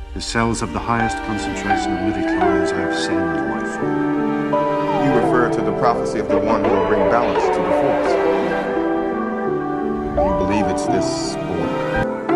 The cells of the highest concentration of midichlorians I have seen in life form. You refer to the prophecy of the one who will bring balance to the force. You believe it's this order?